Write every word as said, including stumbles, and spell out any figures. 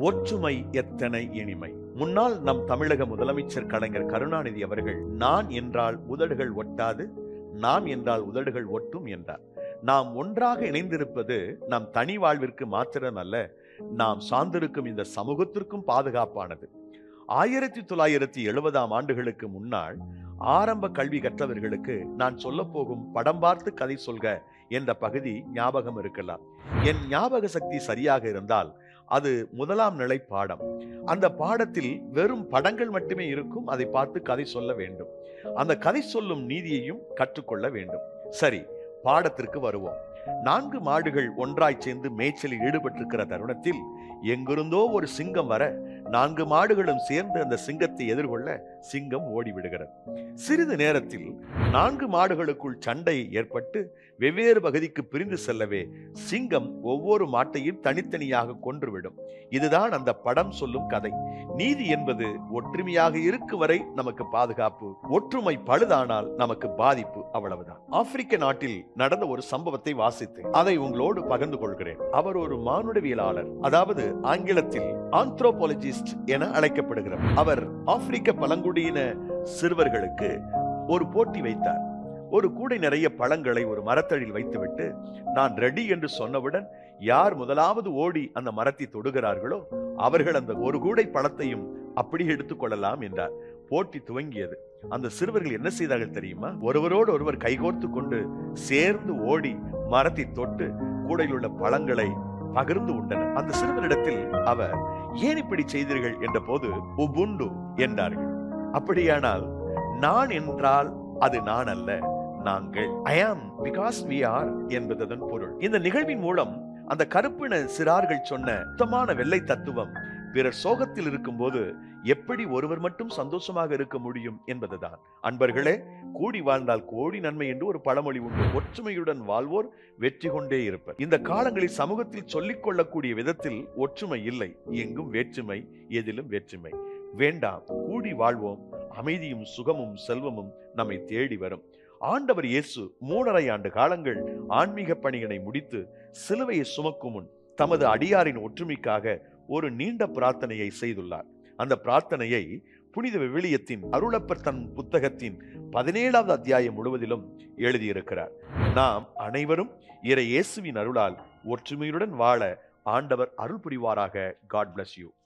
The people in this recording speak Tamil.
ஒற்றுமை எத்தனை இனிமை. முன்னாள் நம் தமிழக முதலமைச்சர் கலைஞர் கருணாநிதி அவர்கள் நான் என்றால் உதடுகள் ஒட்டாது, நாம் என்றால் உதடுகள் ஒட்டும் என்றார். நாம் ஒன்றாக இணைந்திருப்பது நம் தனி வாழ்விற்கு மாத்திரம் அல்ல, நாம் சார்ந்திருக்கும் இந்த சமூகத்திற்கும் பாதுகாப்பானது. ஆயிரத்தி தொள்ளாயிரத்தி எழுபதாம் ஆண்டுகளுக்கு முன்னால் ஆரம்ப கல்வி கற்றவர்களுக்கு நான் சொல்ல போகும் படம் பார்த்து கதை சொல்க என்ற பகுதி ஞாபகம் இருக்கலாம். என் ஞாபக சக்தி சரியாக இருந்தால் அது முதலாம் நிலை பாடம். அந்த பாடத்தில் வெறும் படங்கள் மட்டுமே இருக்கும். அதை பார்த்து கதை சொல்ல வேண்டும். அந்த கதை சொல்லும் நீதியையும் கற்றுக்கொள்ள வேண்டும். சரி, பாடத்திற்கு வருவோம். நான்கு மாடுகள் ஒன்றாய் சேர்ந்து மேய்ச்சலில் ஈடுபட்டிருக்கிற தருணத்தில் எங்கிருந்தோ ஒரு சிங்கம் வர நான்கு மாடுகளும் சேர்ந்து அந்த சிங்கத்தை எதிர்கொள்ள சிங்கம் ஓடிவிடுகிறது. சிறிது நேரத்தில் நான்கு மாடுகளுக்குள் சண்டை ஏற்பட்டு வெவ்வேறு பகுதிக்கு பிரிந்து செல்லவே சிங்கம் ஒவ்வொரு மாட்டையும் தனித்தனியாக கொன்றுவிடும். இதுதான் அந்த படம் சொல்லும் கதை. நீதி என்பது ஒற்றுமையாக இருக்கும் வரை நமக்கு பாதுகாப்பு, ஒற்றுமை பழுதானால் நமக்கு பாதிப்பு, அவ்வளவுதான். ஆப்பிரிக்க நாட்டில் நடந்த ஒரு சம்பவத்தை வாசித்து அதை உங்களோடு பகிர்ந்து கொள்கிறேன். அவர் ஒரு மானுடவியலாளர், அதாவது ஆங்கிலத்தில் ஆந்த்ரோபாலஜிஸ்ட் என அழைக்கப்படுகிறார். அவர் ஆப்பிரிக்க பழங்குடியின சிறுவர்களுக்கு ஒரு போட்டி வைத்தார். ஒரு கூடை நிறைய பழங்களை ஒரு மரத்தடியில் வைத்துவிட்டு நான் ரெடி என்று சொன்னவுடன் யார் முதலாவது ஓடி அந்த மரத்தை தொடுகிறார்களோ அவர்கள் அந்த ஒரு கூடை பழத்தையும் அப்படி எடுத்துக் கொள்ளலாம் என்றார். போட்டி துவங்கியது. அந்த சிறுவர்கள் என்ன செய்தார்கள் தெரியுமா? ஒருவரோடு ஒருவர் கைகோர்த்து கொண்டு சேர்ந்து ஓடி மரத்தை தொட்டு கூடையில் உள்ள பழங்களை பகிர்ந்து உண்டனர். அந்த சிறுவரிடத்தில் அவர் ஏன் இப்படி செய்தீர்கள் என்ற போது உபுண்டு என்றார்கள். அப்படியானால் நான் என்றால் அது நான் அல்ல, நாங்கள். I am because we are என்பதன் பொருள். இந்த நிகழ்வின் மூலம் அந்த கருப்பின சிறார்கள் சொன்ன சுத்தமான வெள்ளை தத்துவம் பிறர் சோகத்தில் இருக்கும் போது எப்படி ஒருவர் மட்டும் சந்தோஷமாக இருக்க முடியும் என்பதுதான். அன்பர்களே, கூடி வாழ்ந்தால் கோடி நன்மை என்று ஒரு பழமொழி உண்டு. ஒற்றுமையுடன் வாழ்வோர் வெற்றி கொண்டே இருப்பர். இந்த காலங்களில் சமூகத்தில் சொல்லிக் கொள்ளக்கூடிய விதத்தில் ஒற்றுமை இல்லை, எங்கும் வேற்றுமை, எதிலும் வேற்றுமை. வேண்டாம், கூடி வாழ்வோம். அமைதியும் சுகமும் செல்வமும் நம்மை தேடி வரும். ஆண்டவர் இயேசு மூணரை ஆண்டு காலங்கள் ஆன்மீக பணியினை முடித்து சிலுவையை சுமக்கும் முன் தமது அடியாரின் ஒற்றுமைக்காக ஒரு நீண்ட பிரார்த்தனையை செய்துள்ளார். அந்த பிரார்த்தனையை புனித விவிலியத்தின் அருளப்பர் தன் புத்தகத்தின் பதினேழாவது அத்தியாயம் முழுவதிலும் எழுதியிருக்கிறார். நாம் அனைவரும் இறை இயேசுவின் அருளால் ஒற்றுமையுடன் வாழ ஆண்டவர் அருள் புரிவாராக. God bless you.